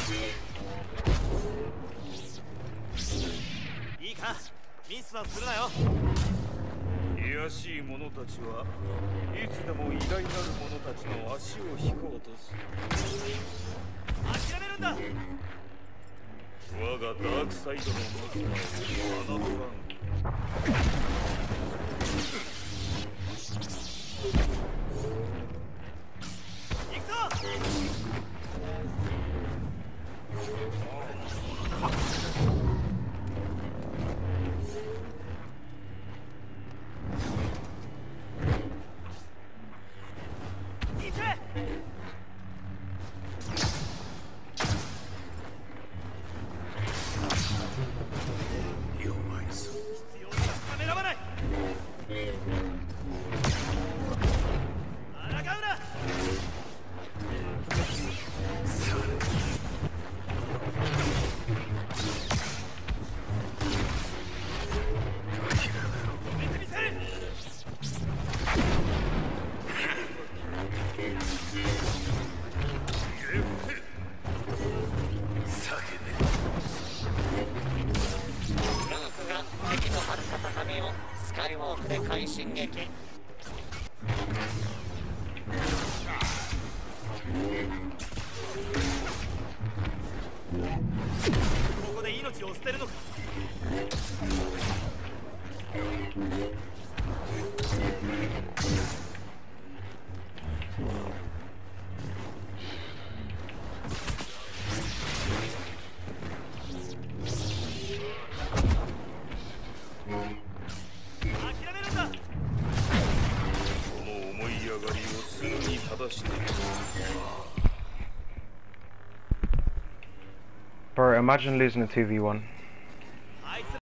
いいか、ミスはするなよ。 卑しい者たちはいつでも偉大なる者たちの足を引こうとする。 諦めるんだ。 我がダークサイドのマスターを学ぶわん。 行くぞ。 進撃。ここで命を捨てるのか。 Bro, imagine losing a 2v1.